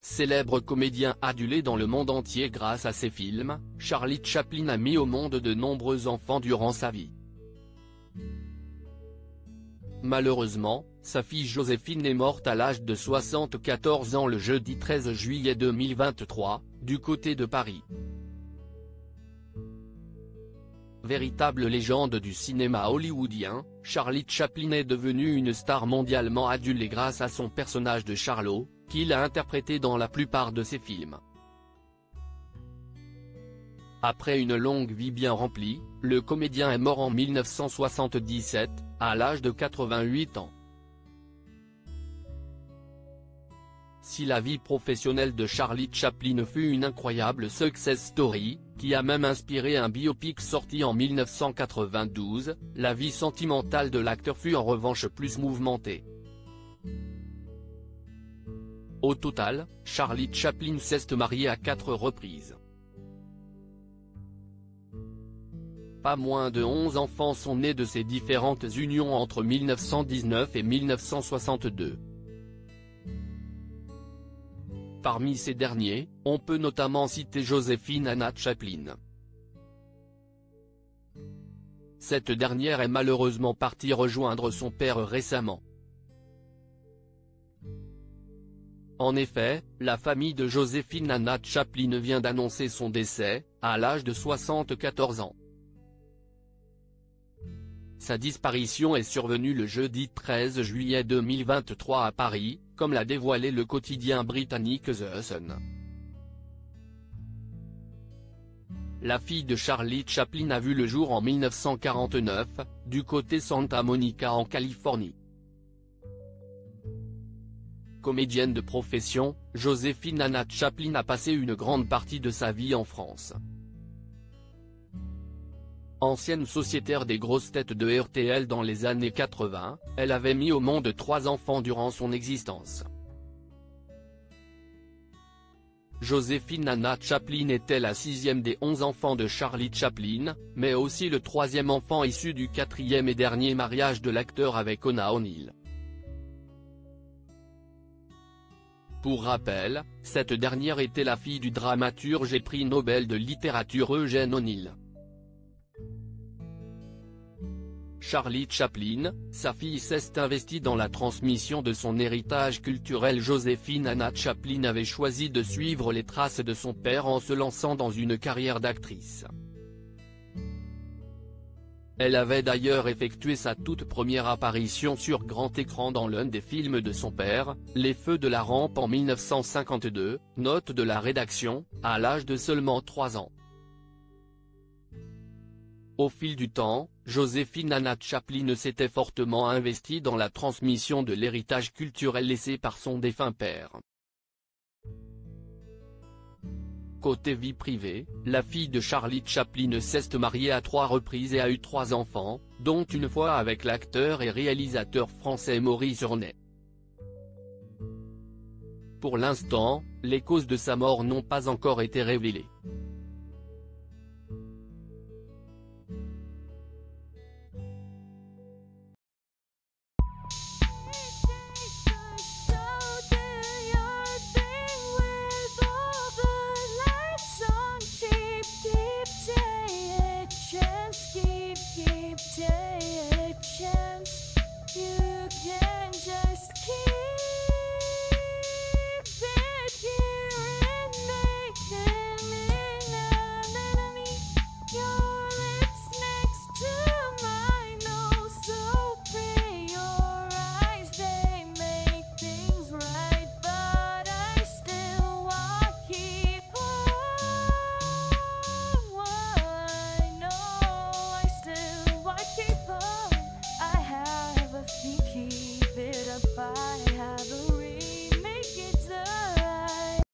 Célèbre comédien adulé dans le monde entier grâce à ses films, Charlie Chaplin a mis au monde de nombreux enfants durant sa vie. Malheureusement, sa fille Joséphine est morte à l'âge de 74 ans le jeudi 13 juillet 2023, du côté de Paris. Véritable légende du cinéma hollywoodien, Charlie Chaplin est devenu une star mondialement adulée grâce à son personnage de Charlot, qu'il a interprété dans la plupart de ses films. Après une longue vie bien remplie, le comédien est mort en 1977, à l'âge de 88 ans. Si la vie professionnelle de Charlie Chaplin fut une incroyable success story, qui a même inspiré un biopic sorti en 1992, la vie sentimentale de l'acteur fut en revanche plus mouvementée. Au total, Charlie Chaplin s'est marié à 4 reprises. Pas moins de 11 enfants sont nés de ces différentes unions entre 1919 et 1962. Parmi ces derniers, on peut notamment citer Joséphine Anna Chaplin. Cette dernière est malheureusement partie rejoindre son père récemment. En effet, la famille de Joséphine Anna Chaplin vient d'annoncer son décès, à l'âge de 74 ans. Sa disparition est survenue le jeudi 13 juillet 2023 à Paris, comme l'a dévoilé le quotidien britannique The Sun. La fille de Charlie Chaplin a vu le jour en 1949, du côté Santa Monica en Californie. Comédienne de profession, Joséphine Anna Chaplin a passé une grande partie de sa vie en France. Ancienne sociétaire des grosses têtes de RTL dans les années 80, elle avait mis au monde 3 enfants durant son existence. Joséphine Anna Chaplin était la 6e des 11 enfants de Charlie Chaplin, mais aussi le 3e enfant issu du 4e et dernier mariage de l'acteur avec Oona O'Neill. Pour rappel, cette dernière était la fille du dramaturge et prix Nobel de littérature Eugene O'Neill. Charlie Chaplin, sa fille s'est investie dans la transmission de son héritage culturel. Joséphine Anna Chaplin avait choisi de suivre les traces de son père en se lançant dans une carrière d'actrice. Elle avait d'ailleurs effectué sa toute première apparition sur grand écran dans l'un des films de son père, Les Feux de la Rampe en 1952, note de la rédaction, à l'âge de seulement 3 ans. Au fil du temps, Joséphine Anna Chaplin s'était fortement investie dans la transmission de l'héritage culturel laissé par son défunt père. Côté vie privée, la fille de Charlie Chaplin s'est mariée à 3 reprises et a eu 3 enfants, dont une fois avec l'acteur et réalisateur français Maurice Ronet. Pour l'instant, les causes de sa mort n'ont pas encore été révélées.